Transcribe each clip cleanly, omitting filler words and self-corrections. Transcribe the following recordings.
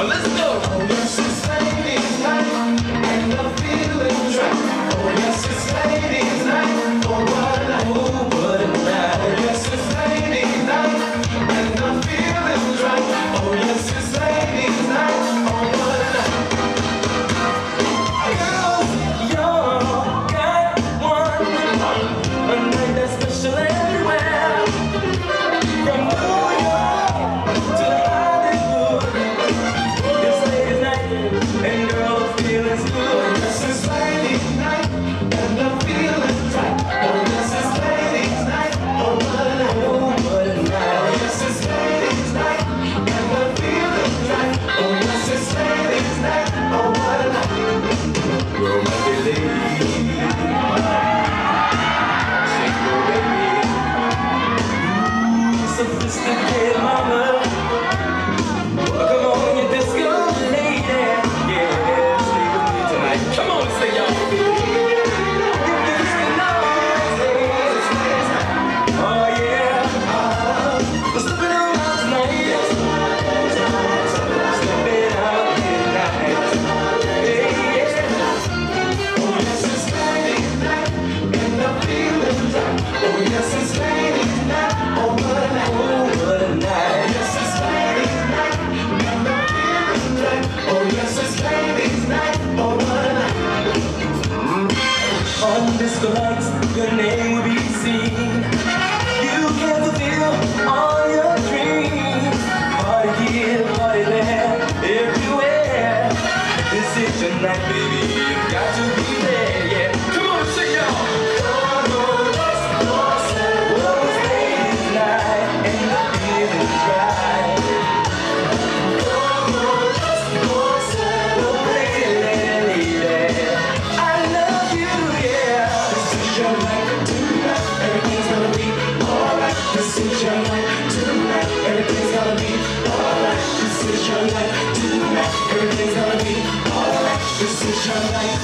Let's go. Oh yes, it's ladies' night, and the feeling's right. Oh yes, it's ladies' night. Oh what a night, oh what a night. Oh yes, it's ladies' night, and the feeling's right. Oh yes, it's ladies' night. Oh what a night. Girls, y'all got a night that's special everywhere. From New York to Hollywood, it's ladies' night, and girl, the feeling's good. Yes, it's ladies' night, and the feeling's right. Oh yes, it's ladies' night. Oh what a night, oh what a night. Oh yes, it's ladies' night, and the feeling's right. Oh yes, it's ladies' night. Oh what a night. Well, my lady, shake your baby. Sophisticated mama, come on, you disco lady, yeah, stay with me tonight. Come on, say y'all. Oh yeah, we're slipping around tonight, slipping out tonight. Hey, yeah. Oh yes, it's ladies' night, and the feeling's right. Oh yes, it's ladies' night. Oh what a night, oh what a night. Yes, it's ladies' night, and the feeling's right. Oh yes, it's ladies' night. Oh what a night. On disco lights, your name will be seen. You can fulfill all your dreams. Party here, party there, everywhere. This is your night, baby. You've got to be there, yeah. Come on, sing y'all. This is your night tonight, everything's gonna be alright. This is your night tonight, everything's gonna be alright. This is your night.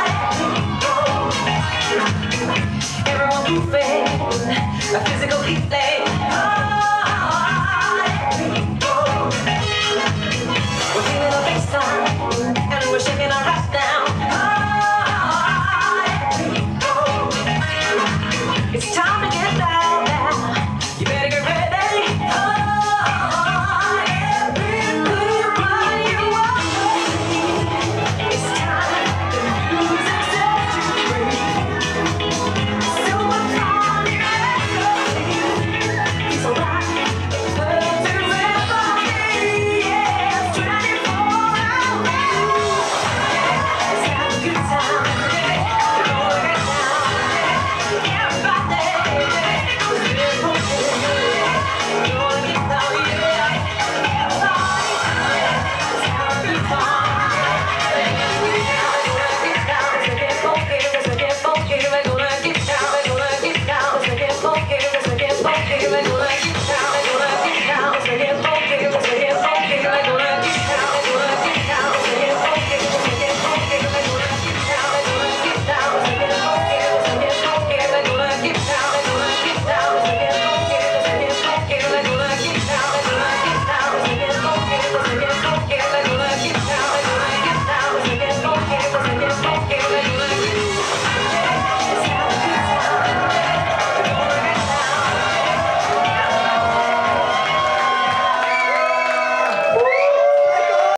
A physical heat.